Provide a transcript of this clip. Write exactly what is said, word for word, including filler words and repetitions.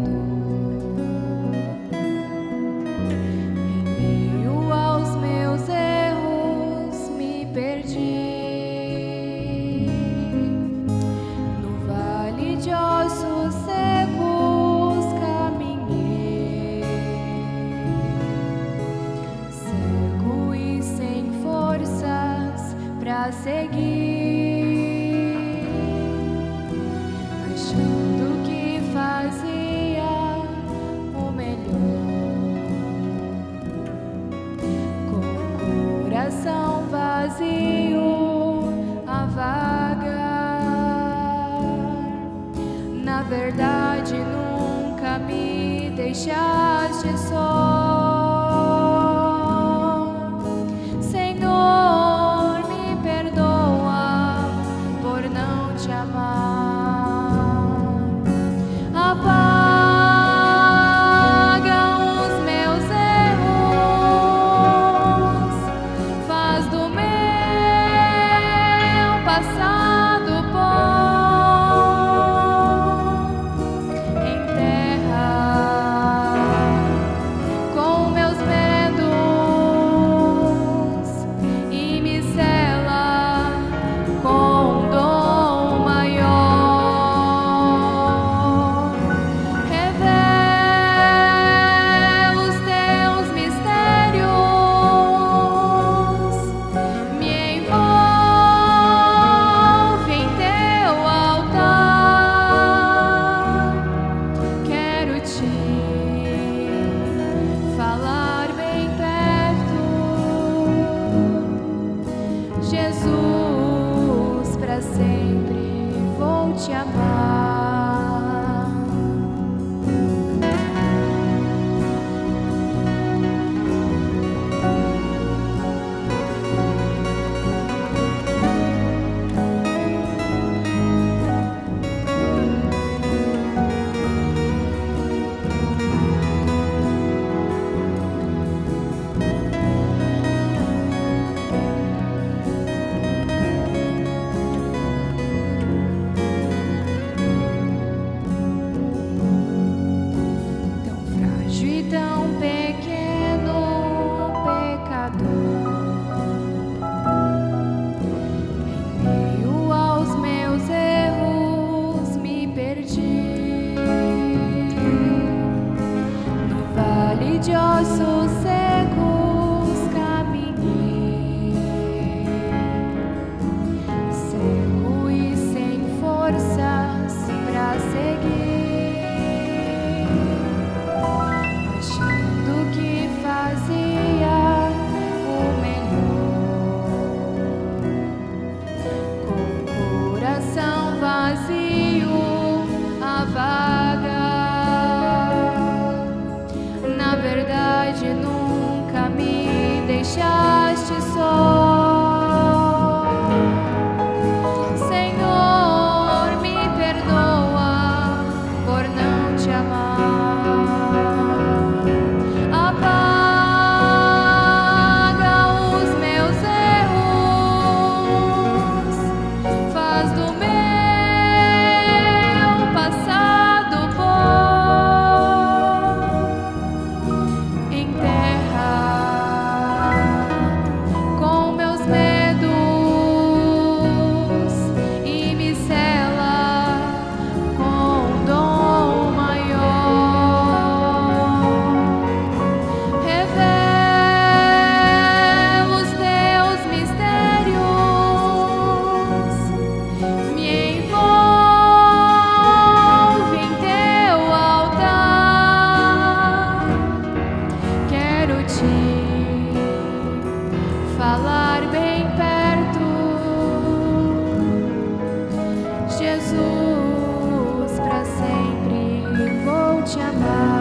seguir, achando que fazia o melhor, com o coração vazio a vagar. Na verdade, nunca me deixaste só. Jesus, pra sempre vou te amar. Tão pequeno pecador, em meio aos meus erros me perdi, no vale de ossos secos caminhei, cego e sem forças pra seguir. Na verdade, nunca me deixaste só. Senhor, me perdoa por não te amar. Apaga os meus erros, faz do meu passado falar bem perto. Jesus, pra sempre vou te amar.